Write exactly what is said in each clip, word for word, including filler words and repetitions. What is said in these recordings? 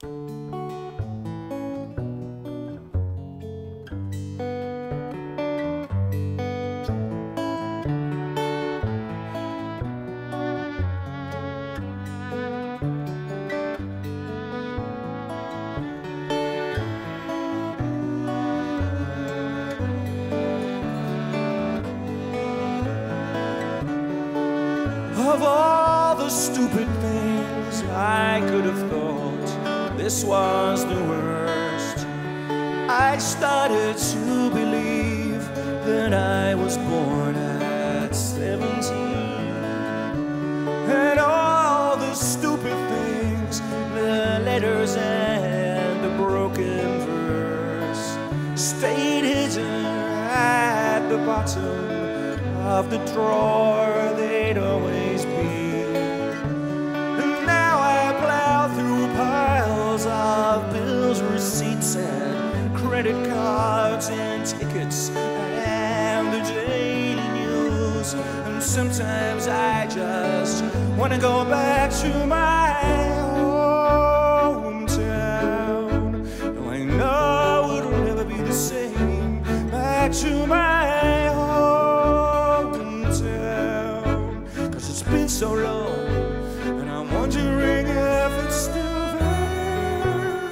Of all the stupid things I could have thought, this was the worst. I started to believe that I was born at seventeen, and all the stupid things, the letters and the broken verse, stayed hidden at the bottom of the drawer they'd always be. And now I plow through piles of bills, receipts, and credit cards and tickets and the daily news. And sometimes I just want to go back to my hometown. Though I know it'll never be the same. Back to my so long, and I'm wondering if it's still there.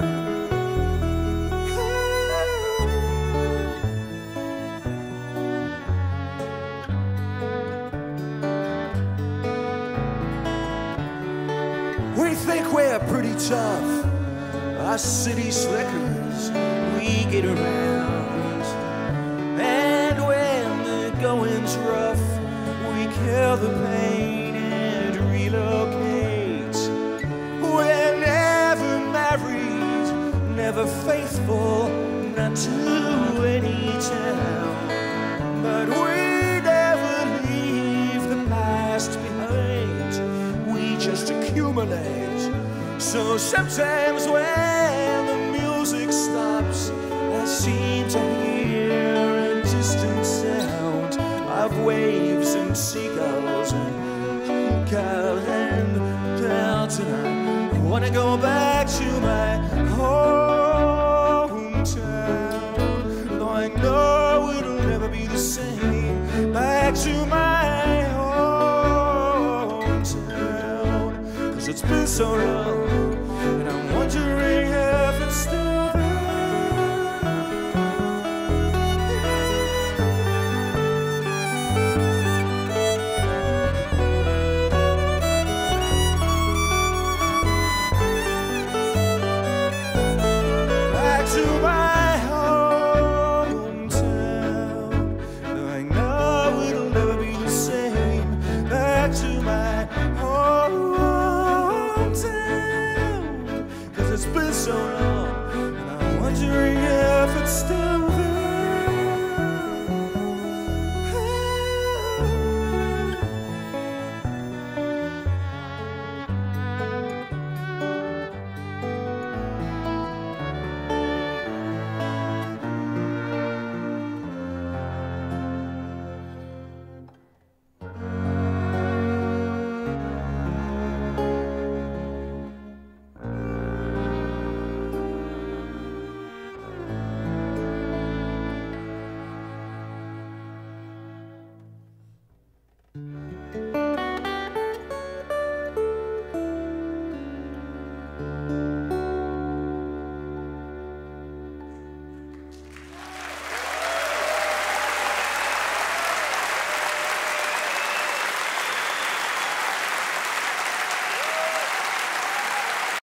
We think we're pretty tough, us city slickers, we get around. And when the going's rough, we kill the pain. We're never married, never faithful, not to any town. But we never leave the past behind, we just accumulate. So sometimes when the music stops, I seem to hear a distant sound of waves and seagulls and cows and clouds, and I wanna go back to my hometown. Though I know it'll never be the same. Back to my hometown, 'cause it's been so long, and I'm wondering if it's still